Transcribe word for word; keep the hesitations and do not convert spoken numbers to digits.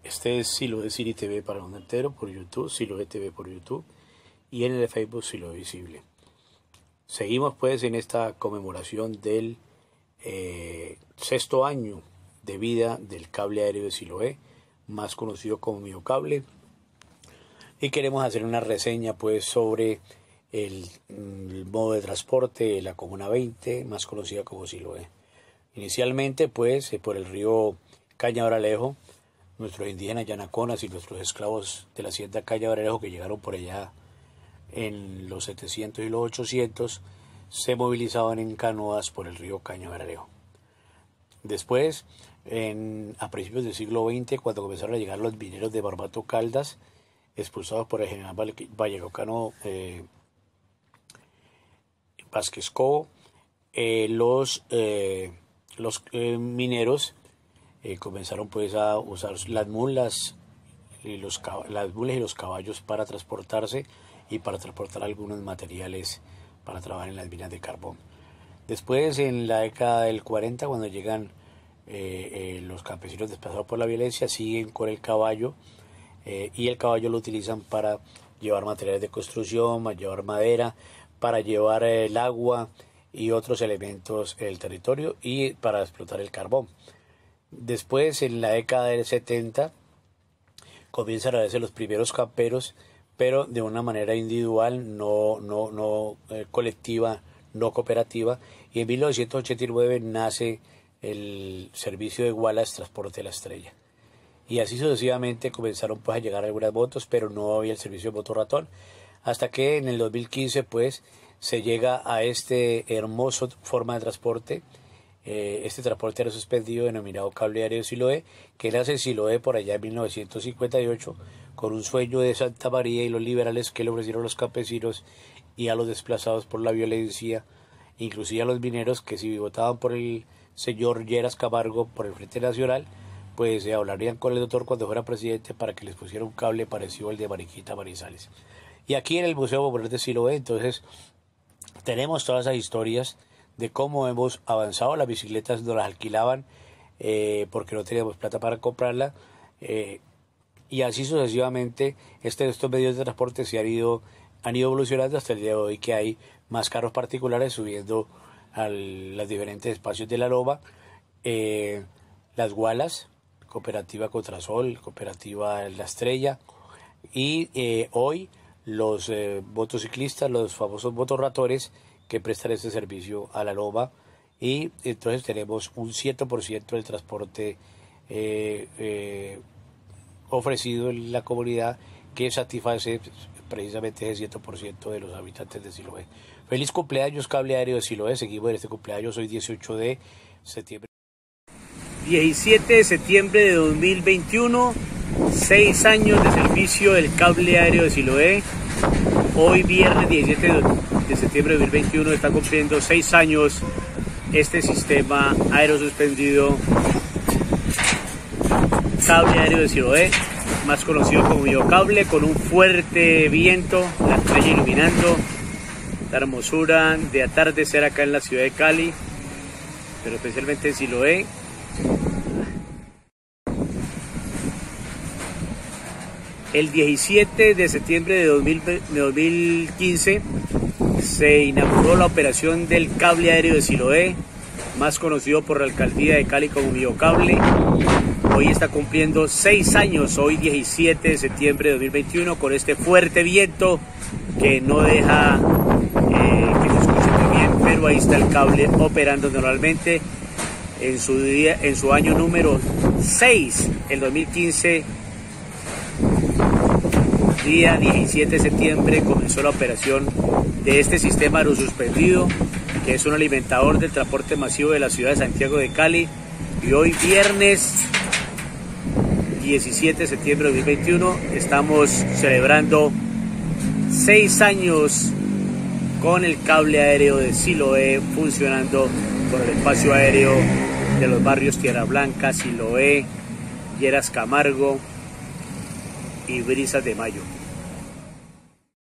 Este es Siloé City T V para el mundo entero por YouTube, Siloé T V por YouTube y en el Facebook Siloé Visible. Seguimos pues en esta conmemoración del eh, sexto año de vida del cable aéreo de Siloé, más conocido como Miocable, y queremos hacer una reseña pues sobre el, el modo de transporte de la Comuna veinte, más conocida como Siloé. Inicialmente pues por el río Cañabaralejo, nuestros indígenas yanaconas y nuestros esclavos de la hacienda Cañabaralejo que llegaron por allá en los setecientos y los ochocientos se movilizaban en canoas por el río Cañabaralejo. Después, en, a principios del siglo veinte, cuando comenzaron a llegar los mineros de Barbato Caldas, expulsados por el general vallecaucano eh, Vázquez Cobo, eh, los, eh, los eh, mineros eh, comenzaron pues a usar las mulas, y los, las mulas y los caballos para transportarse y para transportar algunos materiales para trabajar en las minas de carbón. Después, en la década del cuarenta, cuando llegan eh, eh, los campesinos desplazados por la violencia, siguen con el caballo eh, y el caballo lo utilizan para llevar materiales de construcción, para llevar madera, para llevar el agua y otros elementos en el territorio y para explotar el carbón. Después, en la década del setenta, comienzan a verse los primeros camperos, pero de una manera individual, no, no, no eh, colectiva, no cooperativa, y en mil novecientos ochenta y nueve nace el servicio de Wallace Transporte de la Estrella. Y así sucesivamente comenzaron pues a llegar algunas motos, pero no había el servicio de motorratón, hasta que en el dos mil quince pues se llega a este hermoso forma de transporte, eh, este transporte era suspendido denominado Cable Aéreo de Siloé, que nace en Siloé por allá en mil novecientos cincuenta y ocho, con un sueño de Santa María y los liberales que le ofrecieron los campesinos y a los desplazados por la violencia, inclusive a los mineros que si votaban por el señor Lleras Camargo por el Frente Nacional, pues se hablarían con el doctor cuando fuera presidente para que les pusiera un cable parecido al de Mariquita Manizales. Y aquí en el Museo Popular de Siloé, entonces, tenemos todas esas historias de cómo hemos avanzado. Las bicicletas nos las alquilaban eh, porque no teníamos plata para comprarla, eh, y así sucesivamente este, estos medios de transporte se han ido, han ido evolucionando hasta el día de hoy, que hay más carros particulares subiendo a los diferentes espacios de la loma, eh, las Gualas, Cooperativa Contrasol, Cooperativa La Estrella, y eh, hoy los eh, motociclistas, los famosos motorratores que prestan este servicio a la loma, y entonces tenemos un cien por ciento del transporte eh, eh, ofrecido en la comunidad, que satisface precisamente ese cien por ciento de los habitantes de Siloé. Feliz cumpleaños Cable Aéreo de Siloé, seguimos en este cumpleaños hoy dieciocho de septiembre. diecisiete de septiembre de dos mil veintiuno, seis años de servicio del Cable Aéreo de Siloé. Hoy viernes diecisiete de septiembre de dos mil veintiuno está cumpliendo seis años este sistema aéreo suspendido Cable Aéreo de Siloé, más conocido como Miocable, con un fuerte viento, la estrella iluminando, la hermosura de atardecer acá en la ciudad de Cali, pero especialmente en Siloé. El diecisiete de septiembre de dos mil quince se inauguró la operación del Cable Aéreo de Siloé, más conocido por la alcaldía de Cali como Miocable. Hoy está cumpliendo seis años, hoy diecisiete de septiembre de dos mil veintiuno, con este fuerte viento que no deja eh, que se escuche muy bien, pero ahí está el cable operando normalmente en su, día, en su año número seis, el dos mil quince. Día diecisiete de septiembre comenzó la operación de este sistema aerosuspendido, que es un alimentador del transporte masivo de la ciudad de Santiago de Cali, y hoy viernes diecisiete de septiembre de dos mil veintiuno estamos celebrando seis años con el Cable Aéreo de Siloé funcionando por el espacio aéreo de los barrios Tierra Blanca, Siloé, Lleras Camargo y Brisas de Mayo.